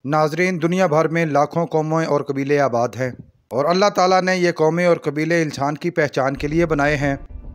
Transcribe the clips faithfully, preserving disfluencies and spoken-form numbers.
नाजरीन, दुनिया भर में लाखों कौमें और कबीले आबाद हैं और अल्लाह ताला ने ये कौमें और कबीले इंसान की पहचान के लिए बनाए हैं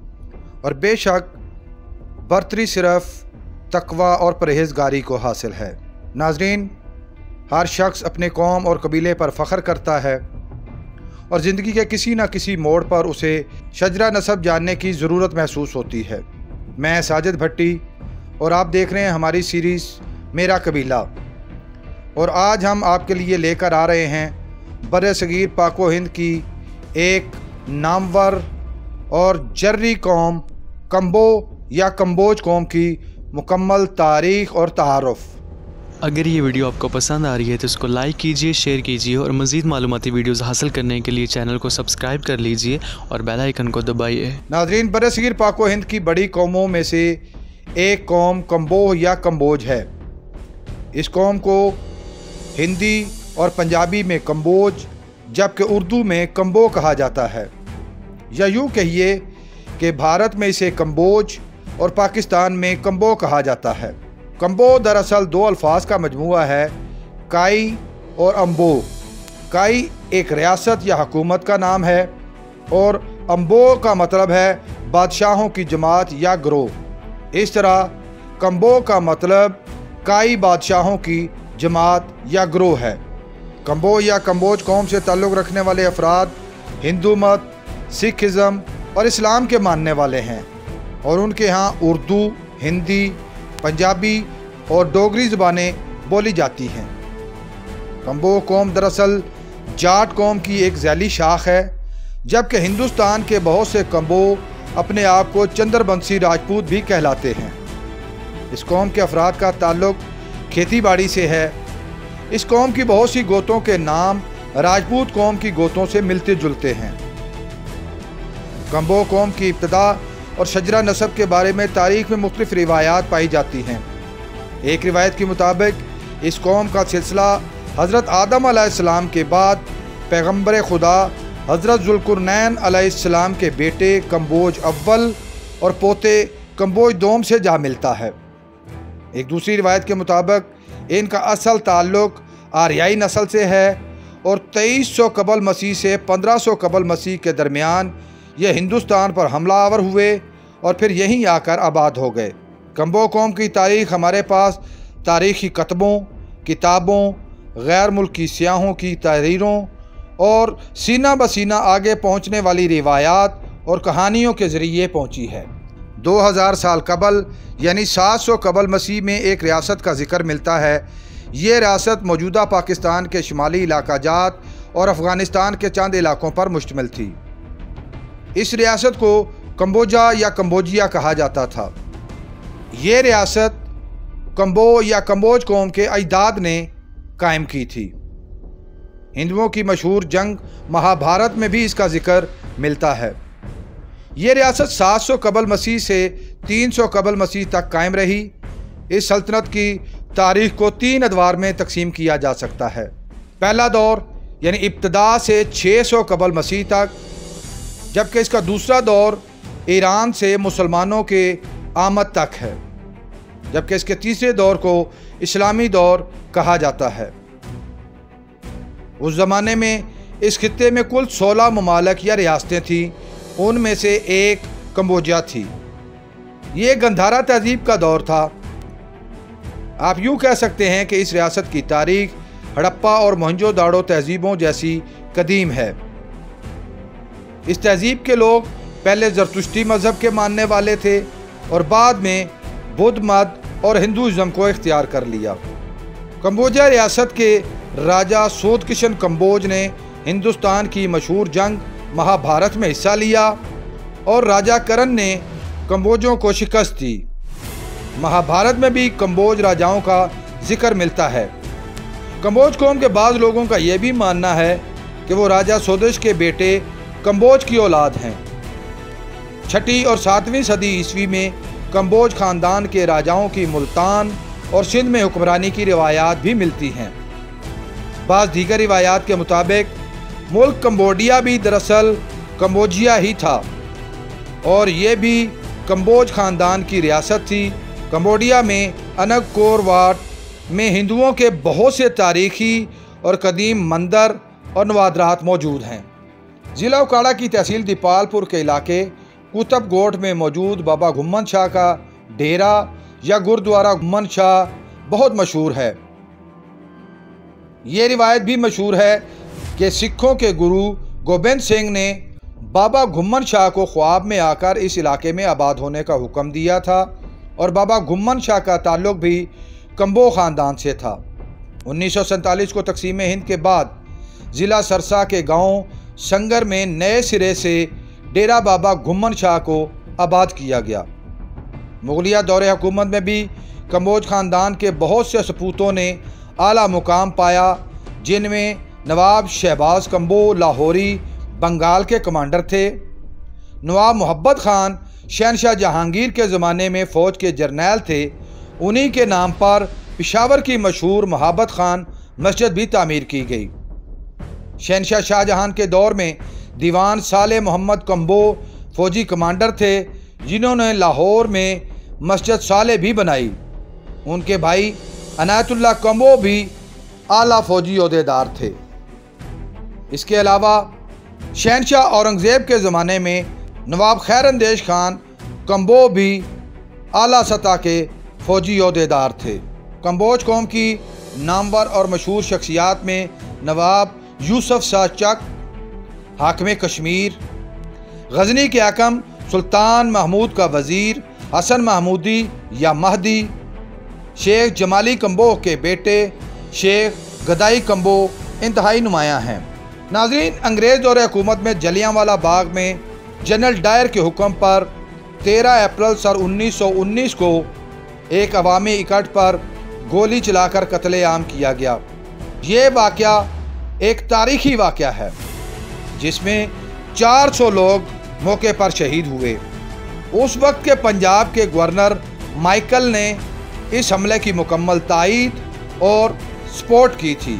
और बेशक बरतरी सिर्फ तकवा और परहेज़गारी को हासिल है। नाजरीन, हर शख्स अपने कौम और कबीले पर फ़ख्र करता है और ज़िंदगी के किसी न किसी मोड़ पर उसे शजरा नसब जानने की ज़रूरत महसूस होती है। मैं साजिद भट्टी और आप देख रहे हैं हमारी सीरीज़ मेरा कबीला, और आज हम आपके लिए लेकर आ रहे हैं बर्र-ए-सगीर पाको हिंद की एक नामवर और जर्री कौम कंबो या कंबोज कौम की मुकम्मल तारीख़ और तारुफ़। अगर ये वीडियो आपको पसंद आ रही है तो इसको लाइक कीजिए, शेयर कीजिए और मज़ीद मालूमाती वीडियोज़ हासिल करने के लिए चैनल को सब्सक्राइब कर लीजिए और बेल आइकन को दबाइए। नाज़रीन, बर्र-ए-सगीर पाको हिंद की बड़ी कौमों में से एक कौम कंबो या कंबोज है। इस कौम को हिंदी और पंजाबी में कंबोज जबकि उर्दू में कंबो कहा जाता है, या यूँ कहिए कि भारत में इसे कंबोज और पाकिस्तान में कंबो कहा जाता है। कंबो दरअसल दो अल्फाज का मजमूआ है, काई और अम्बो। काई एक रियासत या हुकूमत का नाम है और अम्बो का मतलब है बादशाहों की जमात या ग्रोह। इस तरह कंबो का मतलब काई बादशाहों की जमात या ग्रोह है। कंबो या कंबोज कौम से ताल्लुक़ रखने वाले अफराद हिंदू मत, सिखिज़म और इस्लाम के मानने वाले हैं और उनके यहाँ उर्दू, हिंदी, पंजाबी और डोगरी ज़बानें बोली जाती हैं। कंबो कौम दरअसल जाट कौम की एक झैली शाख है, जबकि हिंदुस्तान के बहुत से कंबो अपने आप को चंद्रबंशी राजपूत भी कहलाते हैं। इस कौम के अफराद का ताल्लुक़ खेती बाड़ी से है। इस कौम की बहुत सी गोतों के नाम राजपूत कौम की गोतों से मिलते जुलते हैं। कंबो कौम की इब्तदा और शजरा नसब के बारे में तारीख़ में मुख्तलिफ रिवायात पाई जाती हैं। एक रिवायत के मुताबिक इस कौम का सिलसिला हज़रत आदम अलैहिस्सलाम के बाद पैगम्बर खुदा हज़रत ज़ुल्क़ुरनैन अलैहिस्सलाम के बेटे कंबोज अव्वल और पोते कंबोज दोम से जा मिलता है। एक दूसरी रिवायत के मुताबिक इनका असल ताल्लुक़ आर्याई नस्ल से है और तेईस सौ कबल मसीह से पंद्रह सौ कबल मसीह के दरमियान ये हिंदुस्तान पर हमला आवर हुए और फिर यहीं आकर आबाद हो गए। कंबो कौम की तारीख़ हमारे पास तारीख़ी कतबों, किताबों, गैर मुल्की सियाहों की तहरीरों और सीना बसीना आगे पहुँचने वाली रिवायात और कहानियों के ज़रिए पहुँची है। दो हज़ार साल कबल यानी सात सौ कबल मसीह में एक रियासत का जिक्र मिलता है। ये रियासत मौजूदा पाकिस्तान के शुमाली इलाका जात और अफ़गानिस्तान के चंद इलाकों पर मुश्तमिल थी। इस रियासत को कंबोजा या कंबोजिया कहा जाता था। ये रियासत कंबो या कंबोज कौम के अजदाद ने कायम की थी। हिंदुओं की मशहूर जंग महाभारत में भी इसका जिक्र मिलता है। ये रियासत सात सौ कबल मसीह से तीन सौ कबल मसीह तक कायम रही। इस सल्तनत की तारीख़ को तीन अदवार में तकसीम किया जा सकता है। पहला दौर यानी इब्तदा से छः सौ कबल मसीह तक, जबकि इसका दूसरा दौर ईरान से मुसलमानों के आमद तक है, जबकि इसके तीसरे दौर को इस्लामी दौर कहा जाता है। उस ज़माने में इस खित्ते में कुल सोलह ममालिक या रियासतें थीं, उनमें से एक कंबोजिया थी। ये गंधारा तहजीब का दौर था। आप यूँ कह सकते हैं कि इस रियासत की तारीख़ हड़प्पा और मोहनजोदाड़ो तहजीबों जैसी कदीम है। इस तहजीब के लोग पहले ज़रतुश्ती मज़हब के मानने वाले थे और बाद में बुद्ध मत और हिंदुज़म को इख्तियार कर लिया। कंबोजिया रियासत के राजा सोदकिशन कंबोज ने हिंदुस्तान की मशहूर जंग महाभारत में हिस्सा लिया और राजा करण ने कंबोजों को शिकस्त दी। महाभारत में भी कंबोज राजाओं का जिक्र मिलता है। कंबोज कौम के बाद लोगों का यह भी मानना है कि वो राजा सोदश के बेटे कंबोज की औलाद हैं। छठी और सातवीं सदी ईस्वी में कंबोज ख़ानदान के राजाओं की मुल्तान और सिंध में हुक्मरानी की रिवायात भी मिलती हैं। बाज़ दीगर रिवायात के मुताबिक मुल्क कंबोडिया भी दरअसल कंबोजिया ही था और ये भी कंबोज ख़ानदान की रियासत थी। कंबोडिया में अनगकोर वाट में हिंदुओं के बहुत से तारीखी और कदीम मंदिर और नवादरात मौजूद हैं। ज़िला उकाड़ा की तहसील दीपालपुर के इलाके कुतुबगोट में मौजूद बाबा घुम्मन शाह का डेरा या गुरुद्वारा घुम्मन शाह बहुत मशहूर है। ये रिवायत भी मशहूर है कि सिखों के गुरु गोबिंद सिंह ने बाबा घुम्मन शाह को ख्वाब में आकर इस इलाके में आबाद होने का हुक्म दिया था और बाबा घुम्मन शाह का ताल्लुक भी कंबो ख़ानदान से था। उन्नीस सौ सैंतालीस को तकसीम हिंद के बाद ज़िला सरसा के गांव संगर में नए सिरे से डेरा बाबा घुम्मन शाह को आबाद किया गया। मुगलिया दौरे हुकूमत में भी कंबोज ख़ानदान के बहुत से सपूतों ने आला मुकाम पाया, जिनमें नवाब शहबाज कंबो लाहौरी बंगाल के कमांडर थे। नवाब मोहब्बत खान शहनशाह जहांगीर के ज़माने में फ़ौज के जर्नैल थे। उन्हीं के नाम पर पेशावर की मशहूर मोहब्बत खान मस्जिद भी तामीर की गई। शहनशाह शाहजहां के दौर में दीवान साले मोहम्मद कंबो फ़ौजी कमांडर थे, जिन्होंने लाहौर में मस्जिद साले भी बनाई। उनके भाई अनायतुल्लाह कंबो भी आला फ़ौजी ओहदेदार थे। इसके अलावा शहनशाह औरंगज़ेब के ज़माने में नवाब खैरंदेश खान कंबो भी आला सतह के फ़ौजी ओहदेदार थे। कंबोज कौम की नामवर और मशहूर शख्सियात में नवाब यूसुफ शाह चक, हाकिम कश्मीर, गजनी के हाकिम सुल्तान महमूद का वज़ीर हसन महमूदी या महदी, शेख जमाली कंबो के बेटे शेख गदाई कंबो इंतहाई नुमायाँ हैं। नाज़रीन, अंग्रेज़ दौरे हुकूमत में जलियांवाला बाग में जनरल डायर के हुक्म पर तेरह अप्रैल सन उन्नीस सौ उन्नीस को एक अवामी इकट्ठ पर गोली चलाकर कत्ले-आम किया गया। ये वाक़या एक तारीखी वाक़या है जिसमें चार सौ लोग मौके पर शहीद हुए। उस वक्त के पंजाब के गवर्नर माइकल ने इस हमले की मुकम्मल तायीद और सपोर्ट की थी।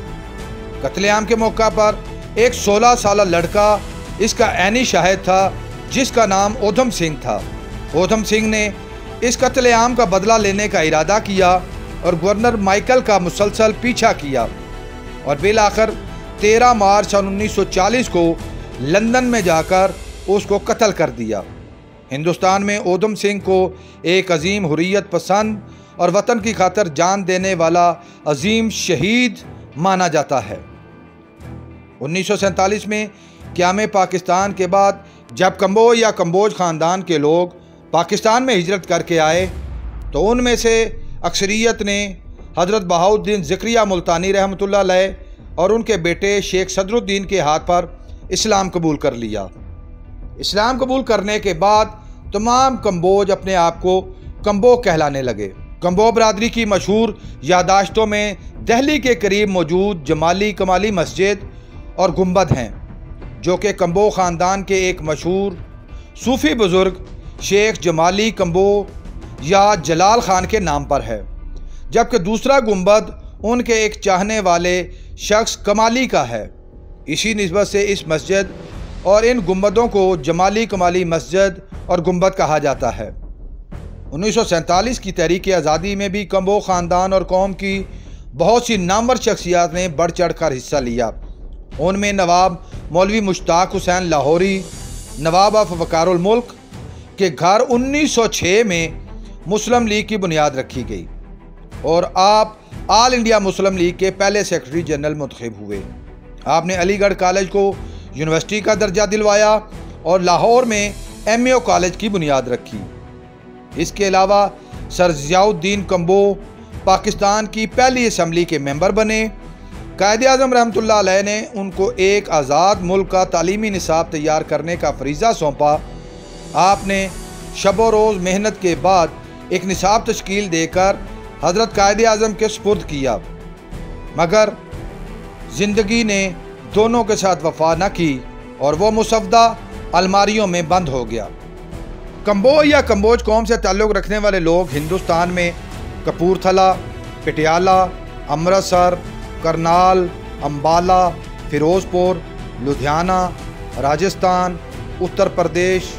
कत्लेआम के मौका पर एक सोलह साल लड़का इसका ऐनी शाहिद था, जिसका नाम ऊधम सिंह था। ऊधम सिंह ने इस कत्लेआम का बदला लेने का इरादा किया और गवर्नर माइकल का मुसलसल पीछा किया और बिल आखिर तेरह मार्च सन उन्नीस सौ चालीस को लंदन में जाकर उसको कत्ल कर दिया। हिंदुस्तान में ऊधम सिंह को एक अजीम हुर्रियत पसंद और वतन की खातिर जान देने वाला अजीम शहीद माना जाता है। उन्नीस सौ सैंतालीस में क़याम पाकिस्तान के बाद जब कंबो या कंबोज ख़ानदान के लोग पाकिस्तान में हिजरत करके आए तो उनमें से अक्सरियत ने हज़रत बहाउद्दीन ज़करिया मुल्तानी रहमतुल्लाह अलैह और उनके बेटे शेख सदरुद्दीन के हाथ पर इस्लाम कबूल कर लिया। इस्लाम कबूल करने के बाद तमाम कंबोज अपने आप को कंबो कहलाने लगे। कंबो बरादरी की मशहूर यादाश्तों में दिल्ली के करीब मौजूद जमाली कमाली मस्जिद और गुंबद हैं, जो कि कंबो ख़ानदान के एक मशहूर सूफ़ी बुज़ुर्ग शेख जमाली कंबो या जलाल ख़ान के नाम पर है, जबकि दूसरा गुंबद उनके एक चाहने वाले शख्स कमाली का है। इसी निस्बत से इस मस्जिद और इन गुंबदों को जमाली कमाली मस्जिद और गुंबद कहा जाता है। उन्नीस सौ सैंतालीस की तहरीक आज़ादी में भी कंबो ख़ानदान और कौम की बहुत सी नामवर शख्सियात ने बढ़ चढ़ कर हिस्सा लिया। उनमें नवाब मौलवी मुश्ताक हुसैन लाहौरी, नवाब ऑफ वकारुल मुल्क के घर उन्नीस सौ छः में मुस्लिम लीग की बुनियाद रखी गई और आप ऑल इंडिया मुस्लिम लीग के पहले सेक्रेटरी जनरल मुंतखब हुए। आपने अलीगढ़ कॉलेज को यूनिवर्सिटी का दर्जा दिलवाया और लाहौर में एम ए ओ कॉलेज की बुनियाद रखी। इसके अलावा सर ज़ियाउद्दीन कंबो पाकिस्तान की पहली असम्बली के मेंबर बने। कायद-ए-आज़म रहमतुल्लाह अलैह ने उनको एक आज़ाद मुल्क का तालीमी निसाब तैयार करने का फरीज़ा सौंपा। आपने शब रोज़ मेहनत के बाद एक निसाब तश्कील देकर हज़रत कायद-ए-आज़म के सुपुर्द किया, मगर ज़िंदगी ने दोनों के साथ वफा न की और वो मुसवदा अलमारियों में बंद हो गया। कंबो या कंबोज कौम से ताल्लुक़ रखने वाले लोग हिंदुस्तान में कपूरथला, पटियाला, अमृतसर, करनाल, अम्बाला, फ़िरोज़पुर, लुधियाना, राजस्थान, उत्तर प्रदेश,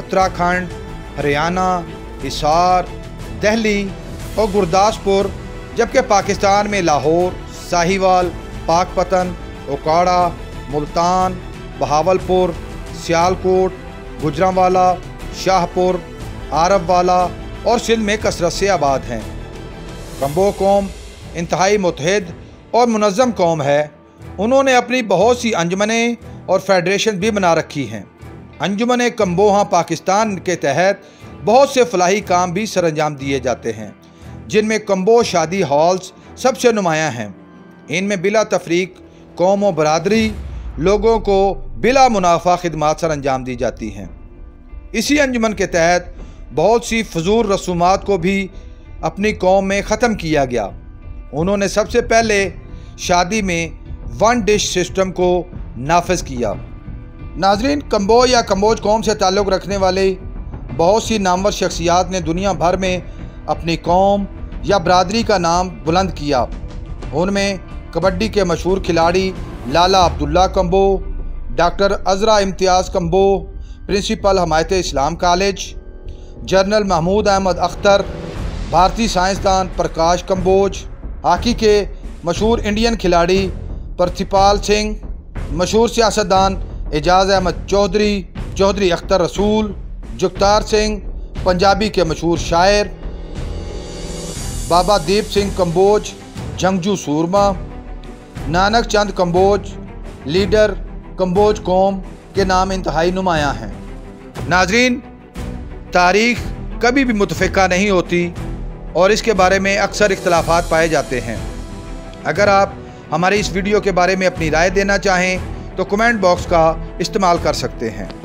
उत्तराखंड, हरियाणा, हिसार, दिल्ली और गुरदासपुर जबकि पाकिस्तान में लाहौर, साहिवाल, पाकपतन, ओकाड़ा, मुल्तान, बहावलपुर, सियालकोट, गुजरांवाला, शाहपुर, आरबवाला और सिंध में कसरत से आबाद हैं। कम्बो कौम इंतहाई मुतहद और मुनज़्ज़म कौम है। उन्होंने अपनी बहुत सी अंजुमनें और फेडरेशन भी बना रखी हैं। अंजुमन कम्बोहा पाकिस्तान के तहत बहुत से फलाही काम भी सरअंजाम दिए जाते हैं, जिनमें कम्बो शादी हॉल्स सबसे नुमायाँ हैं। इनमें बिला तफरीक कौम व बरादरी लोगों को बिला मुनाफा खिदमात सरअंजाम दी जाती हैं। इसी अंजुमन के तहत बहुत सी फजूल रसूमात को भी अपनी कौम में ख़त्म किया गया। उन्होंने सबसे पहले शादी में वन डिश सिस्टम को नाफिज किया। नाजरीन, कम्बो या कम्बोज कौम से ताल्लुक़ रखने वाले बहुत सी नामवर शख्सियात ने दुनिया भर में अपनी कौम या बरादरी का नाम बुलंद किया। उनमें कबड्डी के मशहूर खिलाड़ी Lala Abdullah Kambo, doctor Azra Imtiaz Kambo, principal Hamayat Islam college, general Mahmood Ahmed Akhtar, भारतीय साइंसदान प्रकाश कम्बोज, हॉकी के मशहूर इंडियन खिलाड़ी प्रतिपाल सिंह, मशहूर सियासतदान एजाज अहमद चौधरी, चौधरी अख्तर रसूल, जुगतार सिंह, पंजाबी के मशहूर शायर, बाबा दीप सिंह कम्बोज, जंगजू सूरमा, नानक चंद कम्बोज, लीडर कम्बोज कौम के नाम इंतहाई नुमायाँ हैं। नाजरीन, तारीख़ कभी भी मुतफ़िक़ा नहीं होती और इसके बारे में अक्सर इख्तलाफात पाए जाते हैं। अगर आप हमारी इस वीडियो के बारे में अपनी राय देना चाहें तो कमेंट बॉक्स का इस्तेमाल कर सकते हैं।